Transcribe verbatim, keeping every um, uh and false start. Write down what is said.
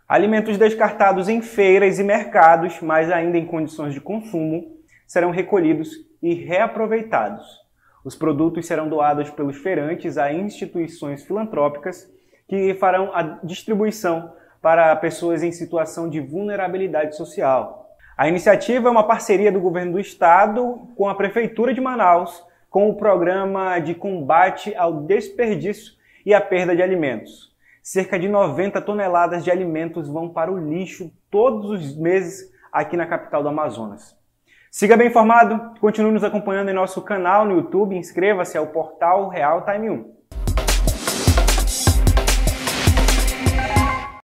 Alimentos descartados em feiras e mercados, mas ainda em condições de consumo, serão recolhidos e reaproveitados. Os produtos serão doados pelos feirantes a instituições filantrópicas que farão a distribuição para pessoas em situação de vulnerabilidade social. A iniciativa é uma parceria do governo do estado com a Prefeitura de Manaus, com o programa de combate ao desperdício e à perda de alimentos. Cerca de noventa toneladas de alimentos vão para o lixo todos os meses aqui na capital do Amazonas. Siga bem informado, continue nos acompanhando em nosso canal no YouTube, inscreva-se ao portal Real Time um.